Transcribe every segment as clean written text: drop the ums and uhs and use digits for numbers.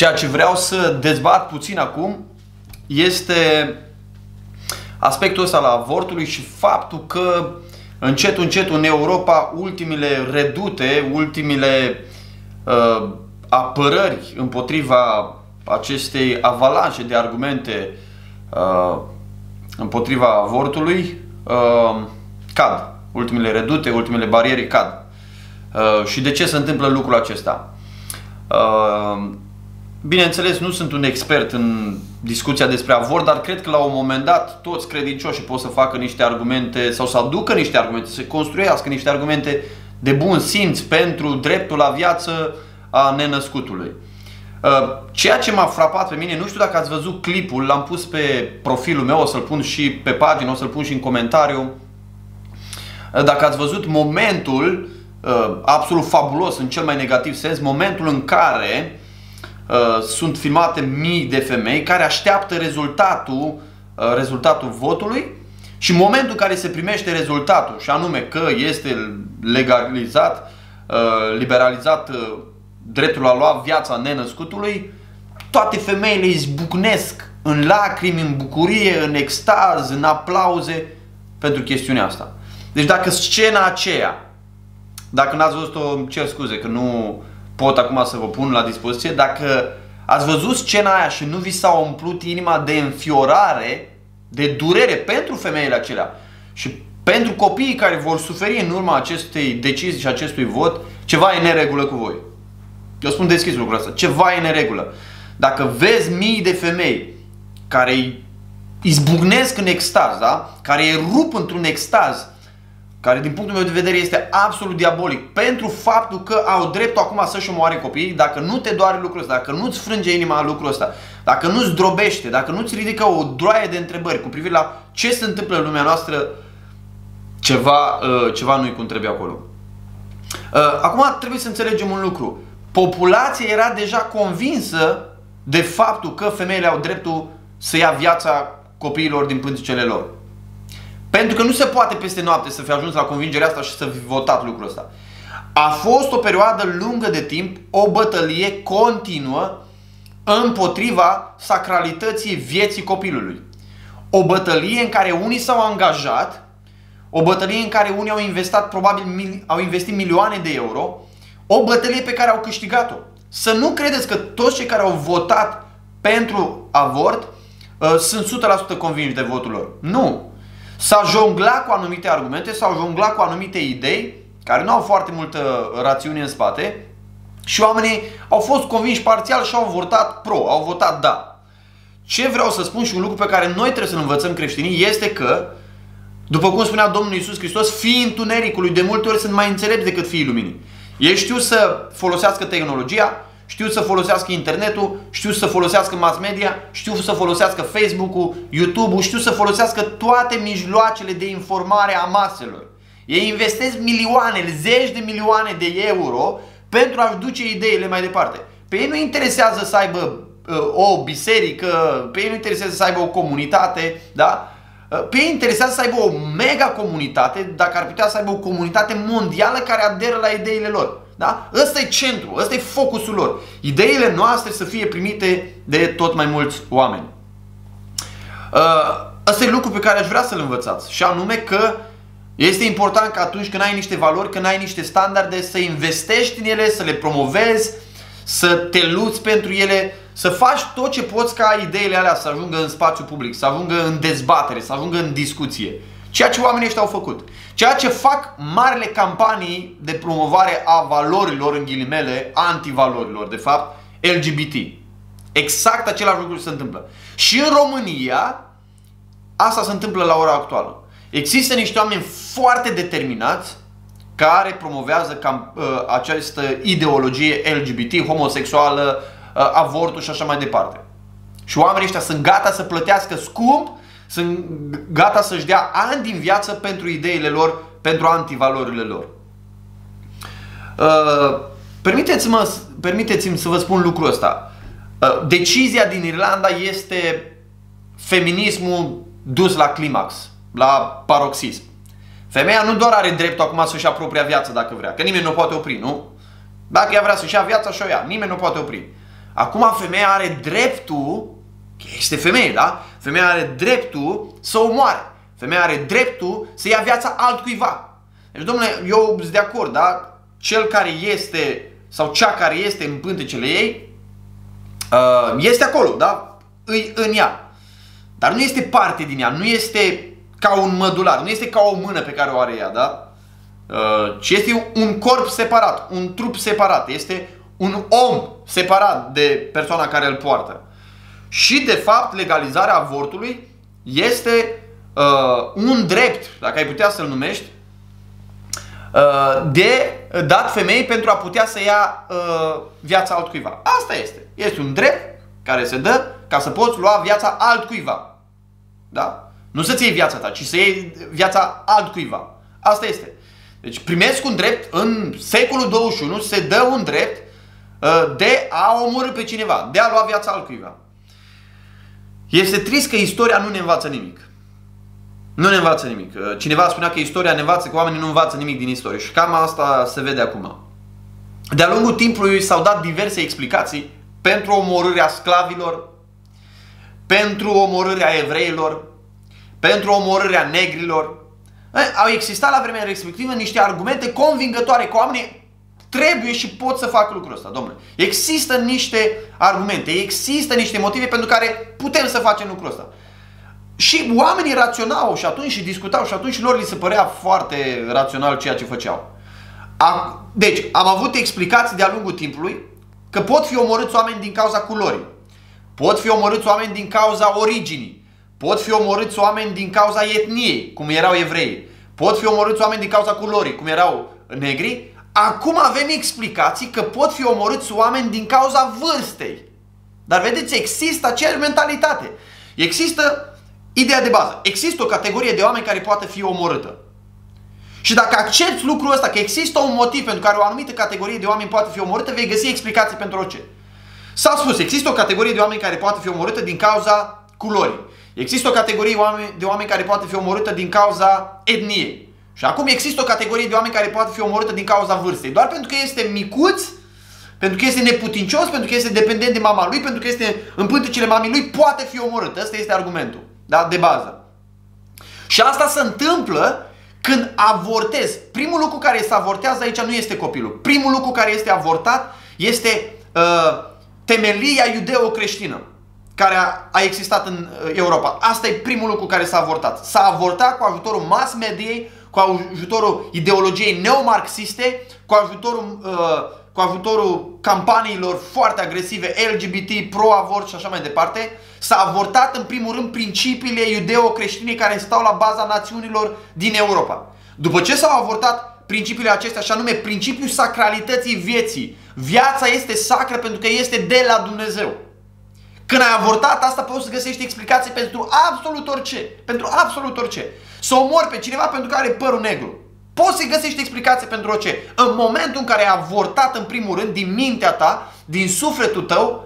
Ceea ce vreau să dezbat puțin acum este aspectul ăsta al avortului și faptul că încet în Europa ultimele redute, ultimele apărări împotriva acestei avalanșe de argumente împotriva avortului cad. Ultimele redute, ultimele bariere cad. Și de ce se întâmplă lucrul acesta? Bineînțeles, nu sunt un expert în discuția despre avort, dar cred că la un moment dat toți credincioșii pot să facă niște argumente sau să aducă niște argumente, să construiască niște argumente de bun simț pentru dreptul la viață a nenăscutului. Ceea ce m-a frapat pe mine, nu știu dacă ați văzut clipul, l-am pus pe profilul meu, o să-l pun și pe pagină, o să-l pun și în comentariu. Dacă ați văzut momentul absolut fabulos în cel mai negativ sens, momentul în care sunt filmate mii de femei care așteaptă rezultatul votului și momentul în care se primește rezultatul, și anume că este legalizat, liberalizat dreptul la lua viața nenăscutului, toate femeile izbucnesc în lacrimi, în bucurie, în extaz, în aplauze pentru chestiunea asta. Deci dacă scena aceea, dacă n-ați văzut-o, îmi cer scuze că nu pot acum să vă pun la dispoziție, dacă ați văzut scena aia și nu vi s-a umplut inima de înfiorare, de durere pentru femeile acelea și pentru copiii care vor suferi în urma acestei decizii și acestui vot, ceva e în neregulă cu voi. Eu spun deschis lucrul ăsta, ceva e în neregulă. Dacă vezi mii de femei care izbucnesc în extaz, da? Care rup într-un extaz, care din punctul meu de vedere este absolut diabolic, pentru faptul că au dreptul acum să-și omoare copiii, dacă nu te doare lucrul ăsta, dacă nu-ți frânge inima lucrul ăsta, dacă nu-ți drobește, dacă nu-ți ridică o droaie de întrebări cu privire la ce se întâmplă în lumea noastră, ceva nu-i cum trebuie acolo. Acum trebuie să înțelegem un lucru. Populația era deja convinsă de faptul că femeile au dreptul să ia viața copiilor din pântecele lor. Pentru că nu se poate peste noapte să fi ajuns la convingerea asta și să fi votat lucrul ăsta. A fost o perioadă lungă de timp, o bătălie continuă împotriva sacralității vieții copilului. O bătălie în care unii s-au angajat, o bătălie în care unii au investit, probabil au investit milioane de euro, o bătălie pe care au câștigat-o. Să nu credeți că toți cei care au votat pentru avort sunt 100% convinși de votul lor. Nu! S-a jonglat cu anumite argumente, s-au jonglat cu anumite idei care nu au foarte multă rațiune în spate și oamenii au fost convinși parțial și au votat pro, au votat da. Ce vreau să spun și un lucru pe care noi trebuie să-l învățăm creștinii este că, după cum spunea Domnul Iisus Hristos, fiii întunericului de multe ori sunt mai înțelepți decât fiii luminii. Ei știu să folosească tehnologia, știu să folosească internetul, știu să folosească mass media, știu să folosească Facebook-ul, YouTube-ul, știu să folosească toate mijloacele de informare a maselor. Ei investesc milioane, zeci de milioane de euro pentru a-și duce ideile mai departe. Pe ei nu interesează să aibă o biserică, pe ei nu interesează să aibă o comunitate, da? Pe ei interesează să aibă o mega comunitate, dacă ar putea să aibă o comunitate mondială care aderă la ideile lor. Da? Ăsta e centrul, ăsta e focusul lor. Ideile noastre să fie primite de tot mai mulți oameni. Ăsta e lucru pe care aș vrea să-l învățați. Și anume că este important că atunci când ai niște valori, când ai niște standarde, să investești în ele, să le promovezi, să te luți pentru ele, să faci tot ce poți ca ideile alea să ajungă în spațiu public, să ajungă în dezbatere, să ajungă în discuție. Ceea ce oamenii ăștia au făcut. Ceea ce fac marile campanii de promovare a valorilor, în ghilimele, antivalorilor, de fapt, LGBT. Exact același lucru se întâmplă. Și în România, asta se întâmplă la ora actuală. Există niște oameni foarte determinați care promovează această ideologie LGBT, homosexuală, avortul și așa mai departe. Și oamenii ăștia sunt gata să plătească scump, sunt gata să-și dea ani din viață pentru ideile lor, pentru antivalorile lor. Permiteți-mi să vă spun lucrul ăsta. Decizia din Irlanda este feminismul dus la climax, la paroxism. Femeia nu doar are dreptul acum să-și ia propria viață dacă vrea, că nimeni nu o poate opri, nu? Dacă ea vrea să-și ia viața, și-o ia, nimeni nu o poate opri. Acum femeia are dreptul, este femeie, da? Femeia are dreptul să omoare. Femeia are dreptul să ia viața altcuiva. Deci, domnule, eu sunt de acord, da? Cel care este, sau cea care este în pântecele ei, este acolo, da? În ea. Dar nu este parte din ea, nu este ca un mădular, nu este ca o mână pe care o are ea, da? Ci este un corp separat, un trup separat, este un om separat de persoana care îl poartă. Și, de fapt, legalizarea avortului este un drept, dacă ai putea să-l numești, de dat femeii pentru a putea să ia viața altcuiva. Asta este. Este un drept care se dă ca să poți lua viața altcuiva. Da? Nu să-ți iei viața ta, ci să iei viața altcuiva. Asta este. Deci primesc un drept, în secolul 21 se dă un drept de a omorî pe cineva, de a lua viața altcuiva. Este trist că istoria nu ne învață nimic. Nu ne învață nimic. Cineva spunea că istoria ne învață, că oamenii nu învață nimic din istorie. Și cam asta se vede acum. De-a lungul timpului s-au dat diverse explicații pentru omorârea sclavilor, pentru omorârea evreilor, pentru omorârea negrilor. Au existat la vremea respectivă niște argumente convingătoare că oamenii trebuie și pot să facă lucrul ăsta, domnule. Există niște argumente, există niște motive pentru care putem să facem lucrul ăsta. Și oamenii raționau și atunci și discutau și atunci lor li se părea foarte rațional ceea ce făceau. Deci, am avut explicații de-a lungul timpului că pot fi omorâți oameni din cauza culorii, pot fi omorâți oameni din cauza originii, pot fi omorâți oameni din cauza etniei, cum erau evreii, pot fi omorâți oameni din cauza culorii, cum erau negri. Acum avem explicații că pot fi omorâți oameni din cauza vârstei. Dar vedeți, există aceeași mentalitate. Există ideea de bază. Există o categorie de oameni care poate fi omorâtă. Și dacă accepti lucrul ăsta, că există un motiv pentru care o anumită categorie de oameni poate fi omorâtă, vei găsi explicații pentru orice. S-a spus, există o categorie de oameni care poate fi omorâtă din cauza culorii. Există o categorie de oameni care poate fi omorâtă din cauza etniei. Și acum există o categorie de oameni care poate fi omorâtă din cauza vârstei. Doar pentru că este micuț, pentru că este neputincios, pentru că este dependent de mama lui, pentru că este în pântecele mamei lui, poate fi omorât. Ăsta este argumentul, da? De bază. Și asta se întâmplă când avortezi. Primul lucru care se avortează aici nu este copilul. Primul lucru care este avortat este temelia iudeo-creștină care a existat în Europa. Asta e primul lucru care s-a avortat. S-a avortat cu ajutorul mass mediei, cu ajutorul ideologiei neomarxiste, cu ajutorul campaniilor foarte agresive LGBT, pro-avort și așa mai departe. S-a avortat în primul rând principiile iudeo-creștine care stau la baza națiunilor din Europa. După ce s-au avortat principiile acestea, și anume principiul sacralității vieții, viața este sacră pentru că este de la Dumnezeu. Când ai avortat asta, poți să găsești explicații pentru absolut orice. Pentru absolut orice. Să omori pe cineva pentru că are părul negru. Poți să găsești explicații pentru orice. În momentul în care ai avortat în primul rând din mintea ta, din sufletul tău,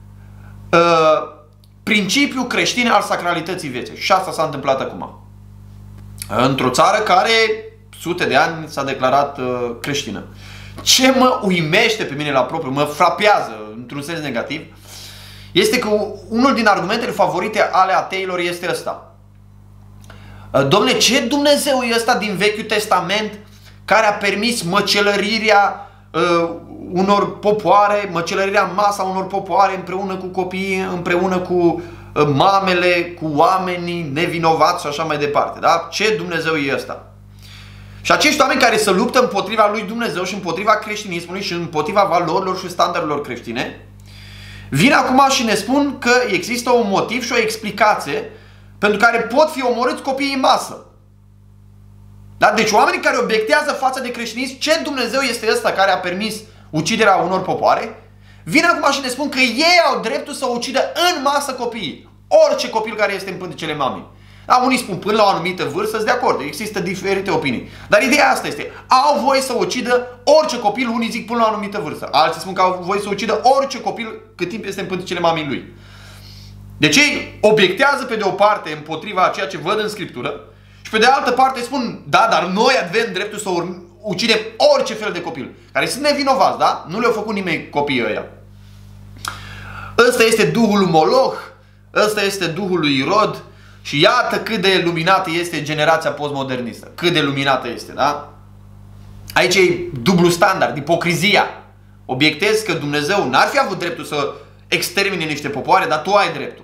principiul creștin al sacralității vieții. Și asta s-a întâmplat acum. Într-o țară care sute de ani s-a declarat creștină. Ce mă uimește pe mine la propriu, mă frapează într-un sens negativ, este că unul din argumentele favorite ale ateilor este ăsta. Dom'le, ce Dumnezeu e ăsta din Vechiul Testament care a permis măcelărirea unor popoare, măcelărirea în masa unor popoare împreună cu copiii, împreună cu mamele, cu oamenii nevinovați și așa mai departe, da? Ce Dumnezeu e ăsta? Și acești oameni care se luptă împotriva lui Dumnezeu și împotriva creștinismului și împotriva valorilor și standardelor creștine, vin acum și ne spun că există un motiv și o explicație pentru care pot fi omorâți copiii în masă. Da? Deci oamenii care obiectează față de creștinism, ce Dumnezeu este ăsta care a permis uciderea unor popoare, vin acum și ne spun că ei au dreptul să ucidă în masă copiii. Orice copil care este în pântecele mamei. Da, unii spun până la o anumită vârstă, sunt de acord, există diferite opinii. Dar ideea asta este, au voie să ucidă orice copil, unii zic până la o anumită vârstă. Alții spun că au voie să ucidă orice copil cât timp este în pântecele mamei lui. Deci ei obiectează pe de o parte împotriva a ceea ce văd în Scriptură și pe de altă parte spun, da, dar noi avem dreptul să ucidem orice fel de copil, care sunt nevinovați, da? Nu le-au făcut nimeni copiii ăia. Ăsta este duhul lui Moloch, ăsta este duhul lui Irod și iată cât de luminată este generația postmodernistă. Cât de luminată este, da? Aici e dublu standard, ipocrizia. Obiectezi că Dumnezeu n-ar fi avut dreptul să extermine niște popoare, dar tu ai dreptul.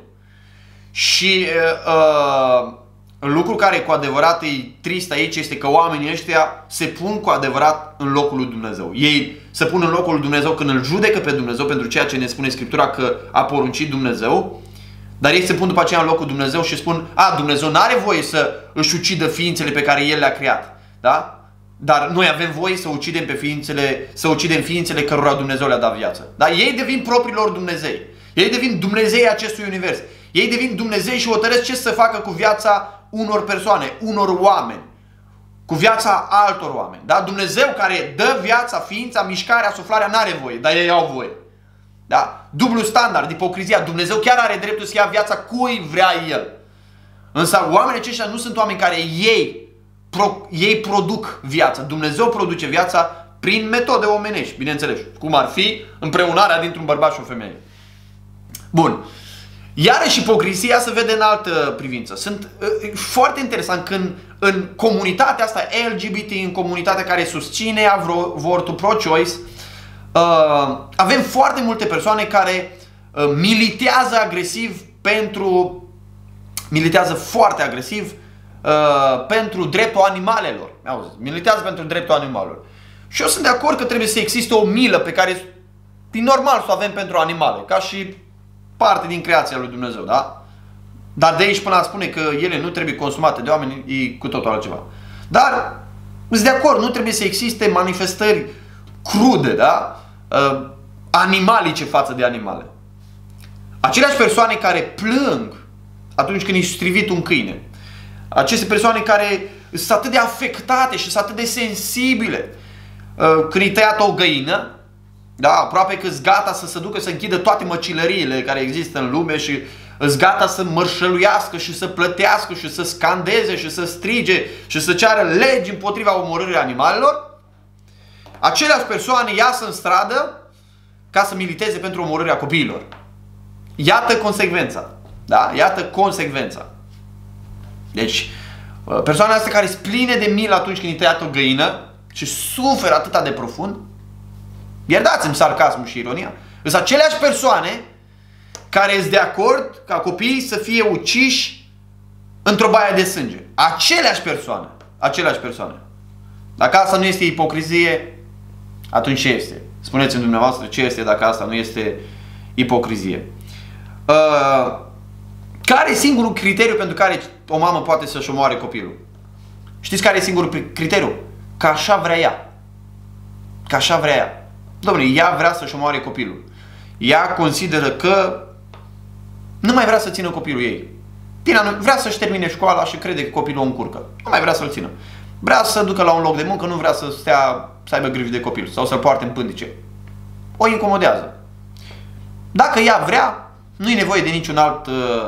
Și lucru care cu adevărat e trist aici este că oamenii ăștia se pun cu adevărat în locul lui Dumnezeu. Ei se pun în locul lui Dumnezeu când îl judecă pe Dumnezeu pentru ceea ce ne spune Scriptura că a poruncit Dumnezeu, dar ei se pun după aceea în locul lui Dumnezeu și spun: a, Dumnezeu n-are voie să își ucidă ființele pe care El le-a creat, da? Dar noi avem voie să ucidem pe ființele, să ucidem ființele cărora Dumnezeu le-a dat viață. Da? Ei devin proprii lor Dumnezei. Ei devin Dumnezei acestui univers. Ei devin Dumnezei și hotărăsc ce să facă cu viața unor persoane, unor oameni, cu viața altor oameni. Da? Dumnezeu care dă viața, ființa, mișcarea, suflarea, n-are voie, dar ei au voie. Da? Dublu standard, ipocrizia. Dumnezeu chiar are dreptul să ia viața cui vrea El. Însă oamenii aceștia nu sunt oameni care ei produc viața. Dumnezeu produce viața prin metode omenești, bineînțeles. Cum ar fi împreunarea dintr-un bărbat și o femeie. Bun. Iarăși ipocrizia se vede în altă privință. Sunt foarte interesant când în comunitatea asta LGBT, în comunitatea care susține avortul pro-choice, avem foarte multe persoane care militează agresiv militează foarte agresiv pentru dreptul animalelor. Militează pentru dreptul animalelor. Și eu sunt de acord că trebuie să existe o milă pe care e normal să o avem pentru animale, ca și parte din creația lui Dumnezeu, da? Dar de aici până a spune că ele nu trebuie consumate de oameni e cu totul altceva. Dar sunt de acord, nu trebuie să existe manifestări crude, da? Animalice față de animale. Aceleași persoane care plâng atunci când e strivit un câine, aceste persoane care sunt atât de afectate și sunt atât de sensibile când e tăiată o găină, da, aproape că sunt gata să se ducă să închidă toate măcilăriile care există în lume și sunt gata să mărșăluiască și să plătească și să scandeze și să strige și să ceară legi împotriva omorârii animalelor. Aceleași persoane iasă în stradă ca să militeze pentru omorârea copiilor. Iată consecvența. Da? Iată consecvența. Deci, persoanele astea care sunt pline de milă atunci când e tăiată o găină și suferă atât de profund, iertați-mi sarcasmul și ironia, sunt aceleași persoane care sunt de acord ca copiii să fie uciși într-o baie de sânge. Aceleași persoane. Aceleași persoane. Dacă asta nu este ipocrizie, atunci ce este? Spuneți-mi dumneavoastră ce este dacă asta nu este ipocrizie. Care e singurul criteriu pentru care o mamă poate să-și omoare copilul? Știți care e singurul criteriu? Că așa vrea ea. Că așa vrea ea. Dom'le, ea vrea să-și omoare copilul. Ea consideră că nu mai vrea să țină copilul ei. Vrea să-și termine școala și crede că copilul o încurcă. Nu mai vrea să-l țină. Vrea să ducă la un loc de muncă, nu vrea să stea, să aibă grijă de copil sau să-l poarte în pândice. O incomodează. Dacă ea vrea, nu e nevoie de niciun alt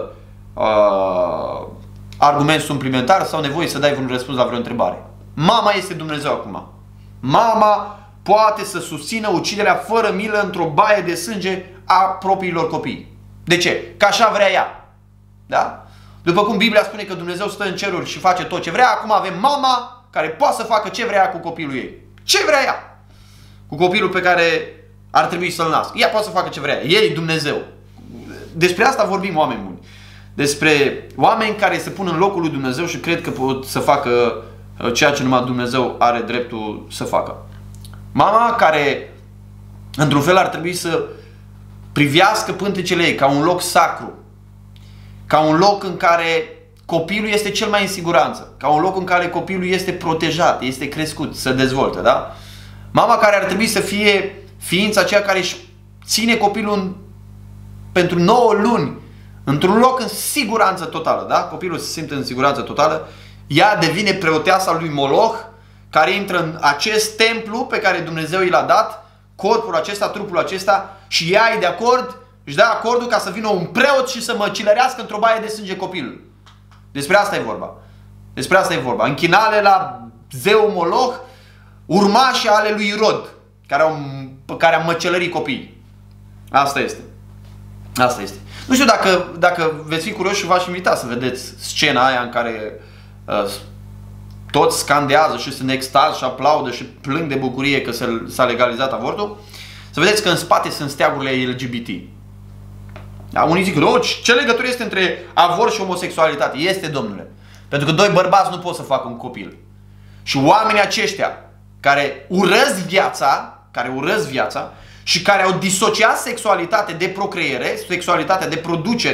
argument suplimentar sau nevoie să dai vreun răspuns la vreo întrebare. Mama este Dumnezeu acum. Mama poate să susțină uciderea fără milă într-o baie de sânge a propriilor copii. De ce? Că așa vrea ea. Da? După cum Biblia spune că Dumnezeu stă în ceruri și face tot ce vrea, acum avem mama care poate să facă ce vrea cu copilul ei. Ce vrea ea? Cu copilul pe care ar trebui să-l nască. Ea poate să facă ce vrea. El e Dumnezeu. Despre asta vorbim, oameni buni. Despre oameni care se pun în locul lui Dumnezeu și cred că pot să facă ceea ce numai Dumnezeu are dreptul să facă. Mama care, într-un fel, ar trebui să privească pântecele ei ca un loc sacru, ca un loc în care copilul este cel mai în siguranță, ca un loc în care copilul este protejat, este crescut, se dezvoltă, da? Mama care ar trebui să fie ființa aceea care își ține copilul pentru 9 luni într-un loc în siguranță totală, da? Copilul se simte în siguranță totală, ea devine preoteasa lui Moloch, care intră în acest templu pe care Dumnezeu i l-a dat, corpul acesta, trupul acesta, și ea e de acord, își dă acordul ca să vină un preot și să măcilărească într-o baie de sânge copilul. Despre asta e vorba. Despre asta e vorba. Închinare la zeul Moloch, urmașii ale lui Irod, care a măcelărit copiii. Asta este. Asta este. Nu știu dacă veți fi curioși și v-aș invita să vedeți scena aia în care toți scandează și sunt extaz și aplaudă și plâng de bucurie că s-a legalizat avortul. Să vedeți că în spate sunt steagurile LGBT. Da? Unii zic, ce legătură este între avort și homosexualitate? Este, domnule. Pentru că doi bărbați nu pot să facă un copil. Și oamenii aceștia care urăsc viața și care au disociat sexualitatea de procreere, sexualitatea de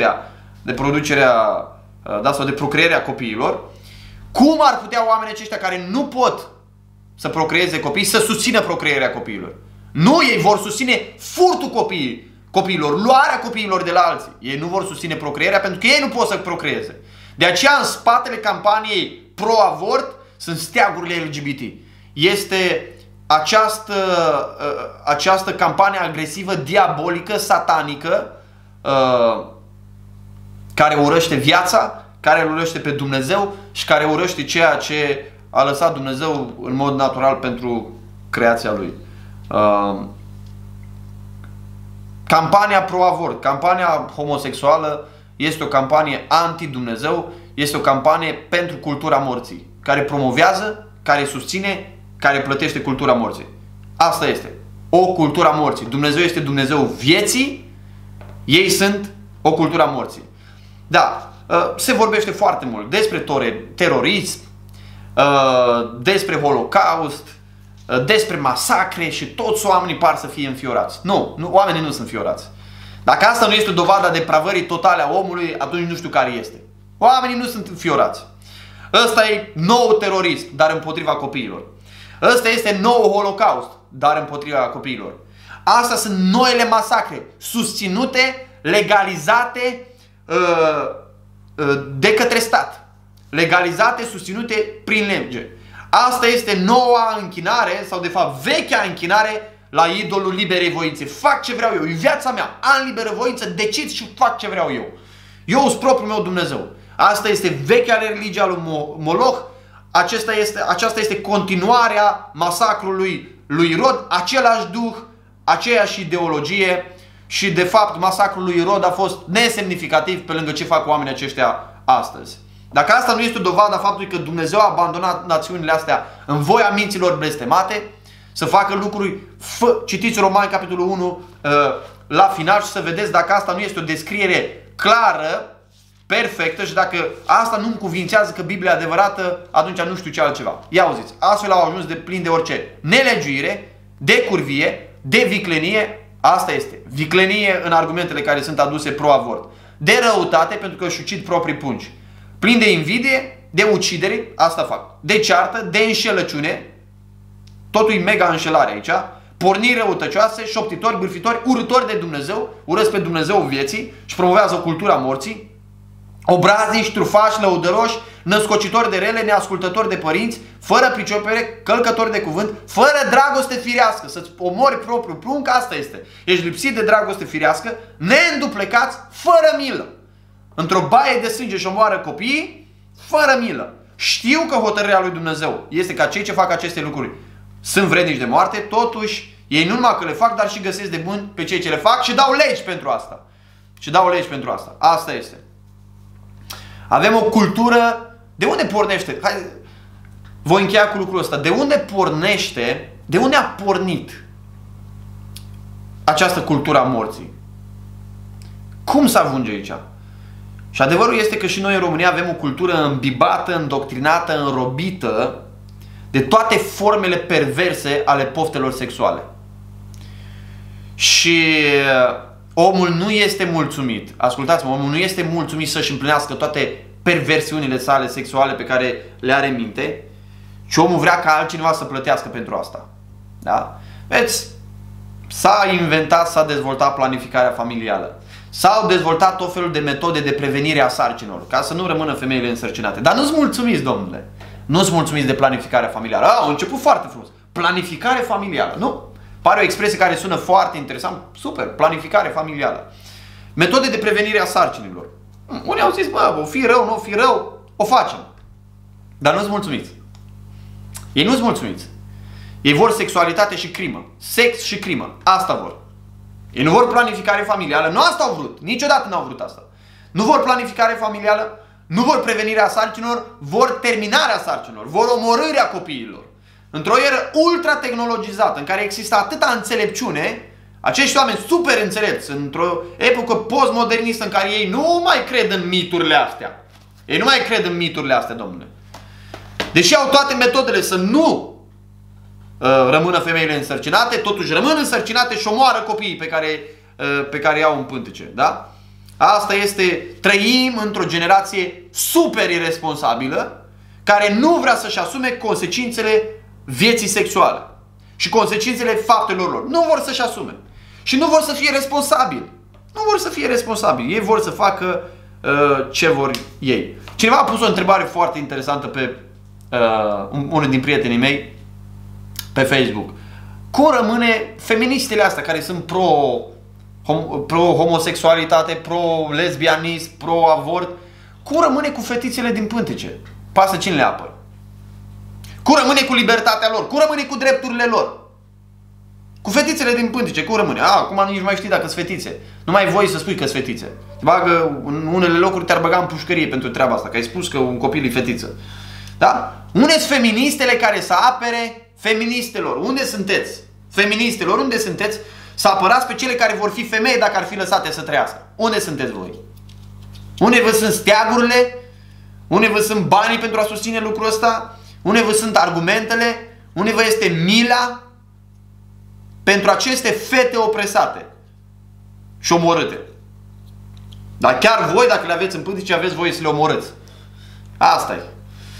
procrearea copiilor, cum ar putea oamenii aceștia care nu pot să procreeze copii să susțină procrearea copiilor? Nu, ei vor susține furtul copiilor, luarea copiilor de la alții. Ei nu vor susține procrearea pentru că ei nu pot să procreeze. De aceea în spatele campaniei pro-avort sunt steagurile LGBT. Este această campanie agresivă, diabolică, satanică, care urăște viața, care îl urăște pe Dumnezeu și care urăște ceea ce a lăsat Dumnezeu în mod natural pentru creația Lui. Campania pro-avort, campania homosexuală este o campanie anti-Dumnezeu, este o campanie pentru cultura morții, care promovează, care susține, care plătește cultura morții. Asta este. O cultură a morții. Dumnezeu este Dumnezeu vieții, ei sunt o cultură a morții. Da, se vorbește foarte mult despre terorism, despre Holocaust, despre masacre și toți oamenii par să fie înfiorați. Nu, oamenii nu sunt înfiorați. Dacă asta nu este dovada depravării totale a omului, atunci nu știu care este. Oamenii nu sunt înfiorați. Ăsta e nou terorism, dar împotriva copiilor. Ăsta este nou Holocaust, dar împotriva copiilor. Astea sunt noile masacre, susținute, legalizate de către stat. Legalizate, susținute prin lege. Asta este noua închinare, sau de fapt vechea închinare la idolul liberei voințe. Fac ce vreau eu, e viața mea, am liberă voință, decid și fac ce vreau eu. Eu sunt propriul meu Dumnezeu. Asta este vechea religie a lui Moloch. Aceasta este continuarea masacrului lui Irod, același duh, aceeași ideologie și de fapt masacrul lui Irod a fost nesemnificativ pe lângă ce fac oamenii aceștia astăzi. Dacă asta nu este dovada faptului că Dumnezeu a abandonat națiunile astea în voia minților blestemate, să facă lucruri, citiți Romani capitolul 1 la final și să vedeți dacă asta nu este o descriere clară, perfectă, și dacă asta nu încuvințează că Biblia e adevărată, atunci nu știu ce altceva. Ia auziți, astfel au ajuns de plin de orice nelegiuire, de curvie, de viclenie. Asta este, viclenie în argumentele care sunt aduse pro-avort, de răutate pentru că își ucid proprii pungi, plin de invidie, de ucidere, asta fac, de ceartă, de înșelăciune, totul e mega înșelare aici, porniri răutăcioase, șoptitori, bârfitori, urători de Dumnezeu, urăsc pe Dumnezeu vieții și promovează o cultură a morții, obraznici, trufași, lăudăroși, născocitori de rele, neascultători de părinți, fără pricepere, călcători de cuvânt, fără dragoste firească, să-ți omori propriul prunc, asta este. Ești lipsit de dragoste firească, neînduplecați, fără milă. Într-o baie de sânge și omoară copiii, fără milă. Știu că hotărârea lui Dumnezeu este ca cei ce fac aceste lucruri sunt vrednici de moarte, totuși ei nu numai că le fac, dar și găsesc de bun pe cei ce le fac și dau legi pentru asta. Asta este. Avem o cultură. De unde pornește? Hai, voi încheia cu lucrul ăsta. De unde pornește? De unde a pornit această cultură a morții? Cum să ajunge aici? Și adevărul este că și noi în România avem o cultură îmbibată, îndoctrinată, înrobită de toate formele perverse ale poftelor sexuale. Și omul nu este mulțumit. Ascultați-mă, omul nu este mulțumit să-și împlinească toate perversiunile sale sexuale pe care le are în minte, ci omul vrea ca altcineva să plătească pentru asta. Da? Vedeți, s-a inventat, s-a dezvoltat planificarea familială. S-au dezvoltat tot felul de metode de prevenire a sarcinilor, ca să nu rămână femeile însărcinate. Dar nu-ți mulțumiți, domnule. Nu-ți mulțumiți de planificarea familială. Au început foarte frumos. Planificare familială, nu? Pare o expresie care sună foarte interesant. Super, planificare familială. Metode de prevenire a sarcinilor. Unii au zis, bă, o fi rău, nu o fi rău, o facem. Dar nu-ți mulțumiți. Ei nu-ți mulțumiți. Ei vor sexualitate și crimă. Sex și crimă. Asta vor. Ei nu vor planificare familială, nu asta au vrut, niciodată n-au vrut asta. Nu vor planificare familială, nu vor prevenirea sarcinilor, vor terminarea sarcinilor, vor omorârea copiilor. Într-o eră ultra-tehnologizată, în care există atâta înțelepciune, acești oameni super înțelepți, într-o epocă postmodernistă în care ei nu mai cred în miturile astea. Ei nu mai cred în miturile astea, domnule. Deși au toate metodele să nu rămână femeile însărcinate, totuși rămân însărcinate și omoară copiii pe care i-au în pântece. Da? Asta este, trăim într-o generație super irresponsabilă care nu vrea să-și asume consecințele vieții sexuale și consecințele faptelor lor. Nu vor să-și asume. Și nu vor să fie responsabili. Nu vor să fie responsabili. Ei vor să facă ce vor ei. Cineva a pus o întrebare foarte interesantă pe unul din prietenii mei pe Facebook. Cum rămâne feministele astea care sunt pro-homosexualitate, pro-lesbianism, pro-avort? Cum rămâne cu fetițele din pântece? Pasă cine le apără? Cum rămâne cu libertatea lor? Cum rămâne cu drepturile lor? Cu fetițele din pântece, cum rămâne? Acum nici nu mai știi dacă sunt fetițe. Nu mai ai voie să spui că sunt fetițe. Te bagă, în unele locuri te-ar băga în pușcărie pentru treaba asta, că ai spus că un copil e fetiță. Da? Unde sunt feministele care să apere feministelor? Unde sunteți? Feministelor, unde sunteți? Să apărați pe cele care vor fi femei dacă ar fi lăsate să trăiască. Unde sunteți voi? Unde vă sunt steagurile? Unde vă sunt banii pentru a susține lucrul ăsta? Unde vă sunt argumentele? Unde vă este mila pentru aceste fete opresate și omorâte? Dar chiar voi, dacă le aveți în pântece, aveți voie să le omorâți. Asta e.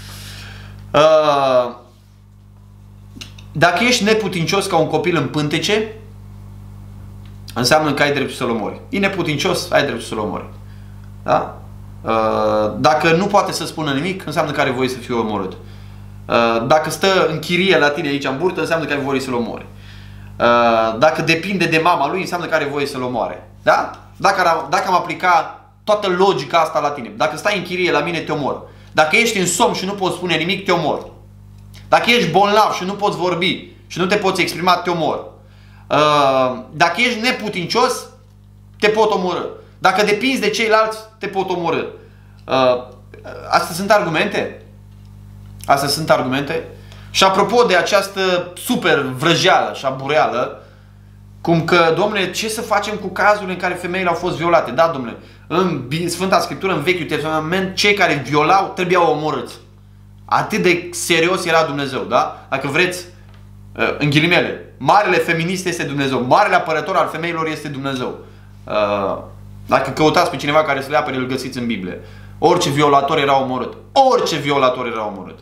Dacă ești neputincios ca un copil în pântece, înseamnă că ai dreptul să-l omori. E neputincios, ai dreptul să-l omori. Da? Dacă nu poate să spună nimic, înseamnă că are voie să fie omorât. Dacă stă în chirie la tine aici în burtă, înseamnă că ai voie să-l omori. Dacă depinde de mama lui, înseamnă că are voie să-l omoare. Da? Dacă am aplica toată logica asta la tine, dacă stai în chirie la mine, te omor. Dacă ești în somn și nu poți spune nimic, te omor. Dacă ești bolnav și nu poți vorbi și nu te poți exprima, te omor. Dacă ești neputincios, te pot omorâ. Dacă depinzi de ceilalți, te pot omorâ. Astea sunt argumente? Astea sunt argumente? Și apropo de această super vrăjeală și abureală, cum că, domnule, ce să facem cu cazurile în care femeile au fost violate? Da, domnule, în Sfânta Scriptură, în Vechiul Testament, cei care violau trebuiau omorâți. Atât de serios era Dumnezeu, da? Dacă vreți, în ghilimele, marele feminist este Dumnezeu, marele apărător al femeilor este Dumnezeu. Dacă căutați pe cineva care să le apere, îl găsiți în Biblie. Orice violator era omorât. Orice violator era omorât.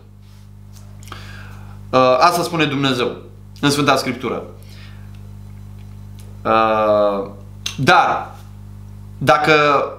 Asta spune Dumnezeu în Sfânta Scriptură. Dar dacă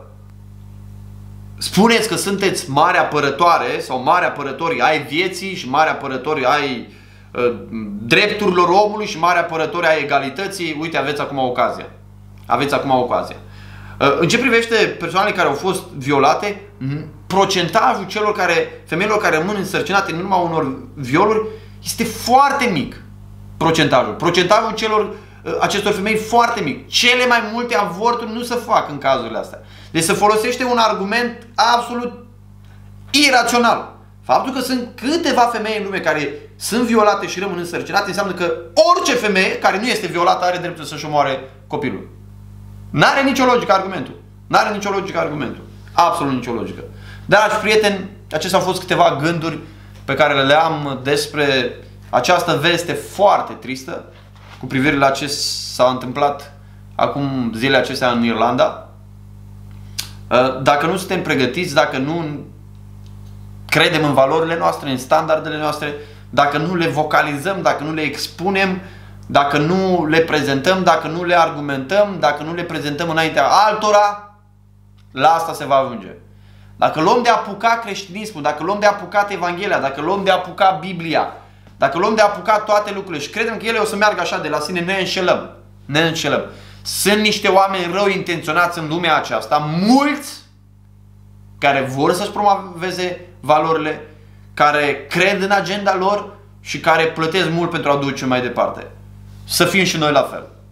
spuneți că sunteți mari apărătoare sau mari apărători ai vieții și mari apărători ai drepturilor omului și mari apărători ai egalității, uite, aveți acum ocazia. Aveți acum ocazia. În ce privește persoanele care au fost violate, procentajul femeilor care rămân însărcinate în urma unor violuri este foarte mic. Procentajul acestor femei foarte mic. Cele mai multe avorturi nu se fac în cazurile astea. Deci se folosește un argument absolut irațional. Faptul că sunt câteva femei în lume care sunt violate și rămân însărcinate înseamnă că orice femeie care nu este violată are dreptul să-și omoare copilul. N-are nicio logică argumentul. N-are nicio logică argumentul. Absolut nicio logică. Dragi prieteni, acestea au fost câteva gânduri pe care le am despre această veste foarte tristă cu privire la ce s-a întâmplat acum zilele acestea în Irlanda. Dacă nu suntem pregătiți, dacă nu credem în valorile noastre, în standardele noastre, dacă nu le vocalizăm, dacă nu le expunem, dacă nu le prezentăm, dacă nu le argumentăm, dacă nu le prezentăm înaintea altora, la asta se va ajunge. Dacă luăm de apucat creștinismul, dacă luăm de apucat Evanghelia, dacă luăm de apucat Biblia, dacă luăm de apucat toate lucrurile și credem că ele o să meargă așa de la sine, ne înșelăm. Ne înșelăm. Sunt niște oameni rău intenționați în lumea aceasta, mulți care vor să-și promoveze valorile, care cred în agenda lor și care plătesc mult pentru a duce mai departe. Să fim și noi la fel.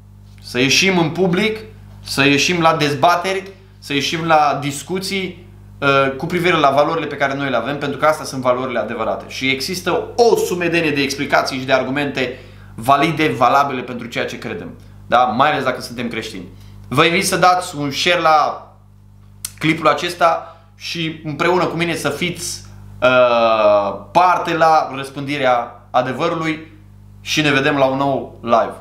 să ieșim în public, să ieșim la dezbateri, să ieșim la discuții cu privire la valorile pe care noi le avem, pentru că astea sunt valorile adevărate. Și există o sumedenie de explicații și de argumente valide, valabile pentru ceea ce credem. Da? Mai ales dacă suntem creștini. Vă invit să dați un share la clipul acesta și împreună cu mine să fiți parte la răspândirea adevărului și ne vedem la un nou live.